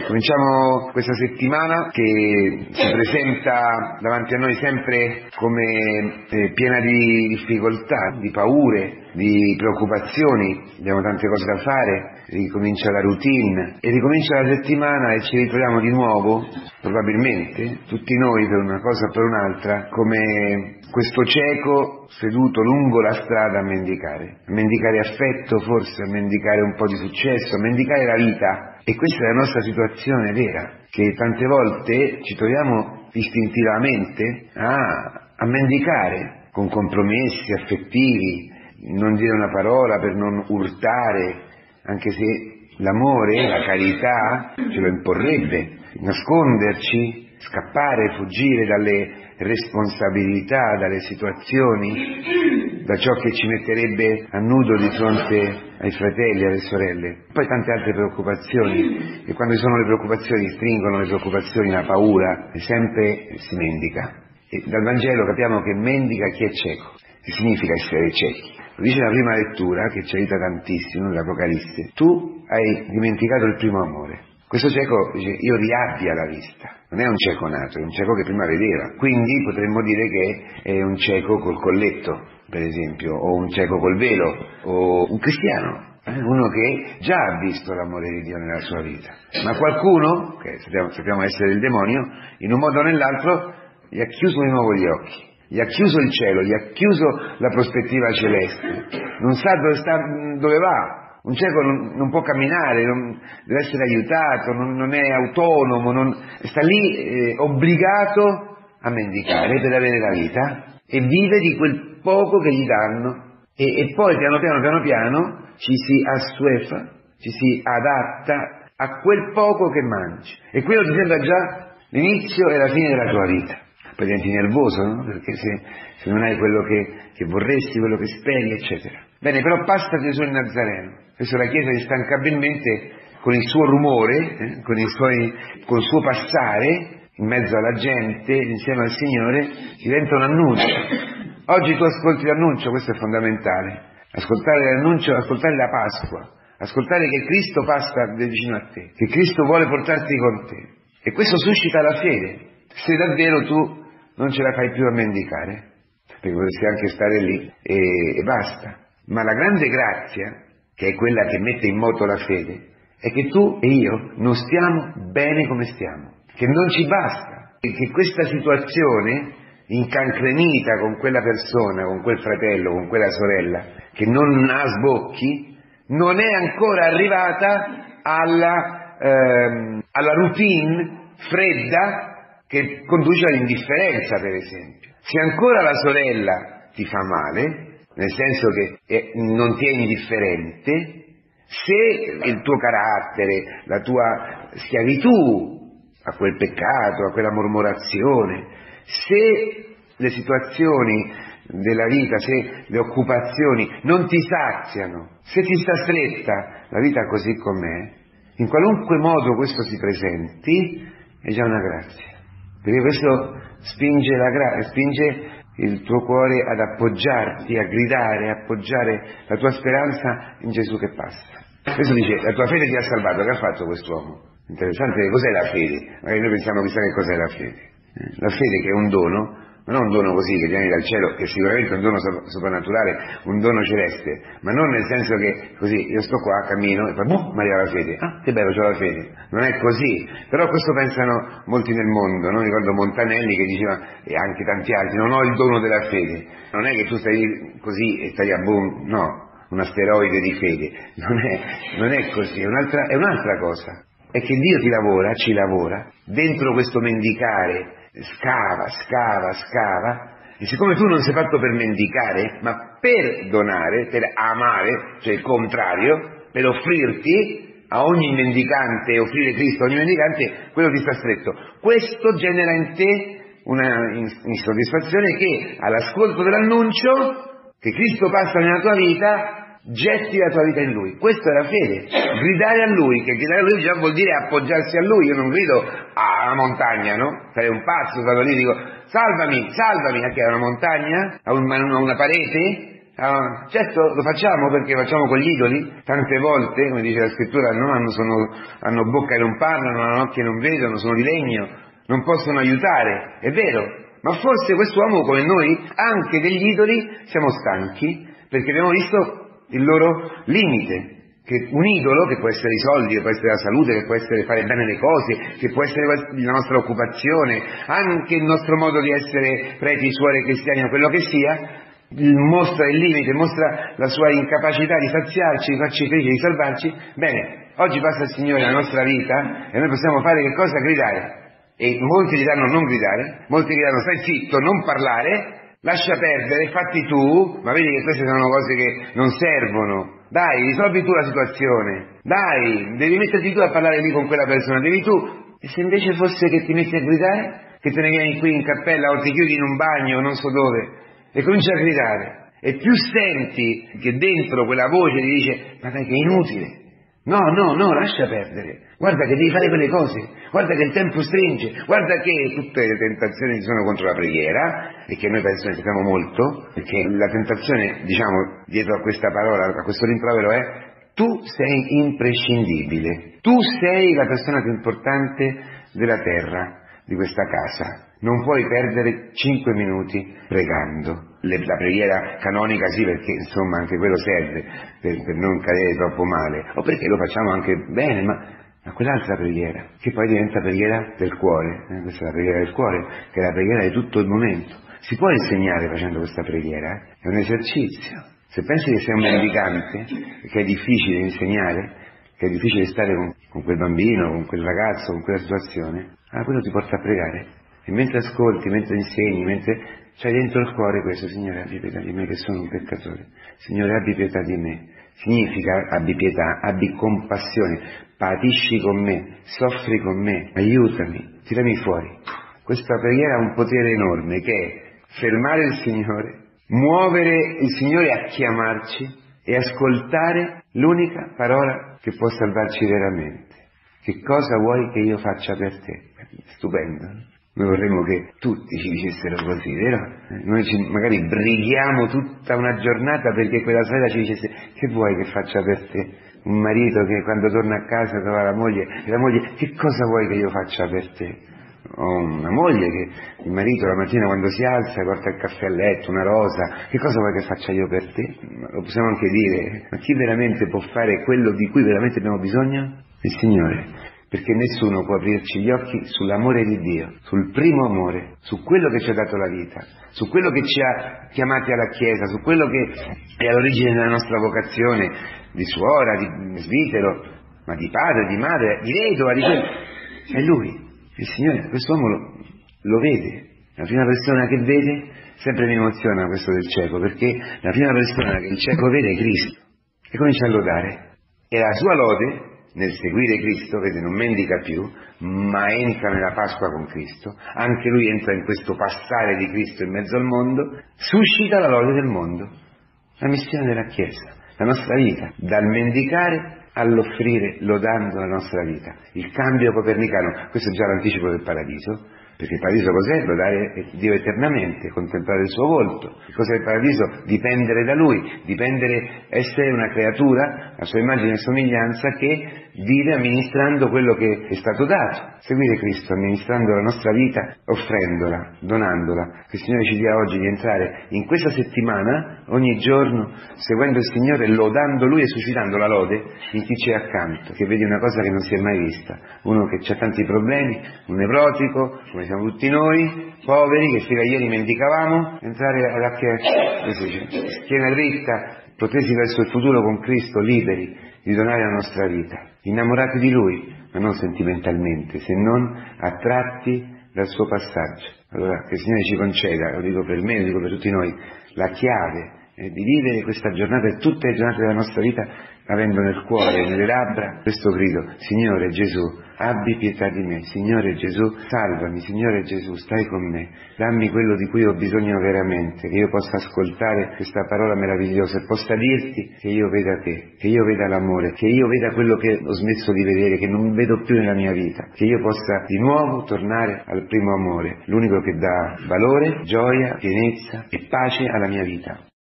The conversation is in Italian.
Cominciamo questa settimana che si presenta davanti a noi sempre come piena di difficoltà, di paure, di preoccupazioni. Abbiamo tante cose da fare, ricomincia la routine e ricomincia la settimana e ci ritroviamo di nuovo, probabilmente, tutti noi per una cosa o per un'altra, come questo cieco seduto lungo la strada a mendicare affetto forse, a mendicare un po' di successo, a mendicare la vita. E questa è la nostra situazione vera, che tante volte ci troviamo istintivamente a mendicare con compromessi affettivi, non dire una parola per non urtare, anche se l'amore, la carità ce lo imporrebbe, nasconderci, scappare, fuggire dalle responsabilità, dalle situazioni, da ciò che ci metterebbe a nudo di fronte ai fratelli, alle sorelle. Poi tante altre preoccupazioni, e quando ci sono le preoccupazioni, stringono le preoccupazioni, la paura, e sempre si mendica. E dal Vangelo capiamo che mendica chi è cieco. Che significa essere ciechi? Lo dice la prima lettura, che ci aiuta tantissimo, nell'Apocalisse. Tu hai dimenticato il primo amore. Questo cieco dice, io riabbia la vista. Non è un cieco nato, è un cieco che prima vedeva. Quindi potremmo dire che è un cieco col colletto, per esempio, o un cieco col velo, o un cristiano. Uno che già ha visto l'amore di Dio nella sua vita. Ma qualcuno, che sappiamo essere il demonio, in un modo o nell'altro gli ha chiuso di nuovo gli occhi. Gli ha chiuso il cielo, gli ha chiuso la prospettiva celeste. Non sa dove va. Un cieco non può camminare, deve essere aiutato, non è autonomo, sta lì obbligato a mendicare per avere la vita e vive di quel poco che gli danno. E poi piano piano ci si assuefa, ci si adatta a quel poco che mangi. E quello ti sembra già l'inizio e la fine della tua vita. Poi diventi nervoso, no? Perché se non hai quello che vorresti, quello che speri, eccetera. Bene, però passa Gesù il Nazareno. Adesso la Chiesa instancabilmente, con il suo rumore, con il suo passare, in mezzo alla gente, insieme al Signore, diventa un annuncio. Oggi tu ascolti l'annuncio, questo è fondamentale. Ascoltare l'annuncio, ascoltare la Pasqua, ascoltare che Cristo passa vicino a te, che Cristo vuole portarti con te. E questo suscita la fede, se davvero tu non ce la fai più a mendicare, perché potresti anche stare lì e basta. Ma la grande grazia, che è quella che mette in moto la fede, è che tu e io non stiamo bene come stiamo, che non ci basta, e che questa situazione incancrenita con quella persona, con quel fratello, con quella sorella, che non ha sbocchi, non è ancora arrivata alla routine fredda che conduce all'indifferenza, per esempio. Se ancora la sorella ti fa male, nel senso che non ti è indifferente, se il tuo carattere, la tua schiavitù a quel peccato, a quella mormorazione, se le situazioni della vita, se le occupazioni non ti saziano, se ti sta stretta la vita così com'è, in qualunque modo questo si presenti, è già una grazia. Perché questo spinge il tuo cuore ad appoggiarti, a gridare, a appoggiare la tua speranza in Gesù che passa. Questo dice, la tua fede ti ha salvato. Che ha fatto quest'uomo? Interessante, cos'è la fede? Magari noi pensiamo chissà che cos'è la fede. La fede che è un dono, ma non un dono così che viene dal cielo, che sicuramente è un dono soprannaturale, un dono celeste, ma non nel senso che così io sto qua, cammino e poi mi arriva la fede. Ah, che bello, c'ho la fede. Non è così. Però questo pensano molti nel mondo, no? Ricordo Montanelli che diceva, e anche tanti altri, non ho il dono della fede. Non è che tu stai così e stai a boom, no, un asteroide di fede. Non è così, è un'altra cosa. È che Dio ci lavora, dentro questo mendicare, scava, e siccome tu non sei fatto per mendicare, ma per donare, per amare, cioè il contrario, per offrirti a ogni mendicante, offrire Cristo a ogni mendicante, quello ti sta stretto. Questo genera in te una insoddisfazione che, all'ascolto dell'annuncio, che Cristo passa nella tua vita, getti la tua vita in Lui. Questa è la fede, gridare a Lui, che gridare a Lui già vuol dire appoggiarsi a Lui. Io non grido alla montagna, no? Sarei un pazzo, vado lì e dico salvami, a che è una montagna? A una parete? Certo lo facciamo perché facciamo con gli idoli, tante volte, come dice la scrittura, hanno bocca e non parlano, hanno occhi e non vedono, sono di legno, non possono aiutare, è vero, ma forse quest'uomo come noi, anche degli idoli, siamo stanchi, perché abbiamo visto il loro limite. Che un idolo, che può essere i soldi, che può essere la salute, che può essere fare bene le cose, che può essere la nostra occupazione, anche il nostro modo di essere preti, suore, cristiani o quello che sia, mostra il limite, mostra la sua incapacità di saziarci, di farci felici, di salvarci. Bene, oggi passa il Signore nella nostra vita e noi possiamo fare che cosa? Gridare. E molti gli danno non gridare, molti gli danno stai zitto, non parlare, lascia perdere, fatti tu, ma vedi che queste sono cose che non servono. Dai, risolvi tu la situazione, dai, devi metterti tu a parlare lì con quella persona, devi tu. E se invece fosse che ti metti a gridare, che te ne vieni qui in cappella o ti chiudi in un bagno o non so dove e cominci a gridare, e più senti che dentro quella voce ti dice ma dai che è inutile, no, lascia perdere, guarda che devi fare quelle cose, guarda che il tempo stringe, guarda che tutte le tentazioni sono contro la preghiera, e che noi penso ne sappiamo molto, perché la tentazione, diciamo, dietro a questa parola, a questo rimprovero è: tu sei imprescindibile, tu sei la persona più importante della terra, di questa casa, non puoi perdere 5 minuti pregando. La preghiera canonica sì, perché insomma anche quello serve per non cadere troppo male, o perché lo facciamo anche bene, ma quell'altra preghiera, che poi diventa preghiera del cuore, questa è la preghiera del cuore, che è la preghiera di tutto il momento. Si può insegnare facendo questa preghiera, è un esercizio. Se pensi che sei un mendicante, che è difficile insegnare, che è difficile stare con quel bambino, con quel ragazzo, con quella situazione, quello ti porta a pregare. E mentre ascolti, mentre insegni, mentre c'hai dentro il cuore questo: Signore, abbi pietà di me che sono un peccatore. Signore, abbi pietà di me. Significa abbi pietà, abbi compassione, patisci con me, soffri con me, aiutami, tirami fuori. Questa preghiera ha un potere enorme, che è fermare il Signore, muovere il Signore a chiamarci e ascoltare l'unica parola che può salvarci veramente. Che cosa vuoi che io faccia per te? Stupendo. Noi vorremmo che tutti ci dicessero così, vero? Noi magari brighiamo tutta una giornata perché quella sera ci dicesse: che vuoi che faccia per te? Un marito che quando torna a casa trova la moglie, e la moglie: che cosa vuoi che io faccia per te? O una moglie che il marito la mattina quando si alza porta il caffè a letto, una rosa: che cosa vuoi che faccia io per te? Lo possiamo anche dire, ma chi veramente può fare quello di cui veramente abbiamo bisogno? Il Signore. Perché nessuno può aprirci gli occhi sull'amore di Dio, sul primo amore, su quello che ci ha dato la vita, su quello che ci ha chiamati alla Chiesa, su quello che è all'origine della nostra vocazione di suora, di svizzero, ma di padre, di madre, di vedova, di quello. È Lui, il Signore. Quest'uomo lo vede. La prima persona che vede, sempre mi emoziona questo del cieco, perché la prima persona che il cieco vede è Cristo e comincia a lodare. E la sua lode, nel seguire Cristo, vede, non mendica più, ma entra nella Pasqua con Cristo, anche lui entra in questo passare di Cristo in mezzo al mondo, suscita la lode del mondo, la missione della Chiesa, la nostra vita, dal mendicare all'offrire lodando la nostra vita, il cambio copernicano. Questo è già l'anticipo del paradiso, perché il paradiso cos'è? Lodare Dio eternamente, contemplare il suo volto. Cos'è il paradiso? Dipendere da Lui, essere una creatura a sua immagine e somiglianza che vive amministrando quello che è stato dato. Seguire Cristo amministrando la nostra vita, offrendola, donandola. Che il Signore ci dia oggi di entrare in questa settimana, ogni giorno, seguendo il Signore, lodando Lui e suscitando la lode in chi c'è accanto, che vedi una cosa che non si è mai vista. Uno che ha tanti problemi, un nevrotico, come siamo tutti noi, poveri, che fino a ieri mendicavamo, entrare alla Chiesa, schiena dritta, protesi verso il futuro con Cristo, liberi di donare la nostra vita, innamorati di Lui, ma non sentimentalmente, se non attratti dal suo passaggio. Allora, che il Signore ci conceda, lo dico per me, lo dico per tutti noi, la chiave di vivere questa giornata e tutte le giornate della nostra vita avendo nel cuore e nelle labbra questo grido: Signore Gesù, abbi pietà di me, Signore Gesù, salvami, Signore Gesù, stai con me, dammi quello di cui ho bisogno veramente, che io possa ascoltare questa parola meravigliosa e possa dirti che io veda te, che io veda l'amore, che io veda quello che ho smesso di vedere, che non vedo più nella mia vita, che io possa di nuovo tornare al primo amore, l'unico che dà valore, gioia, pienezza e pace alla mia vita.